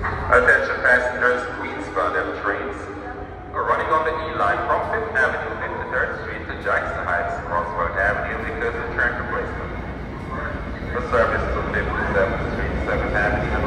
Attention passengers, Queens-bound trains are running on the E line from 5th Avenue, 53rd Street to Jackson Heights, Roosevelt Avenue because of track replacement. The service to 57th Street, 7th Avenue,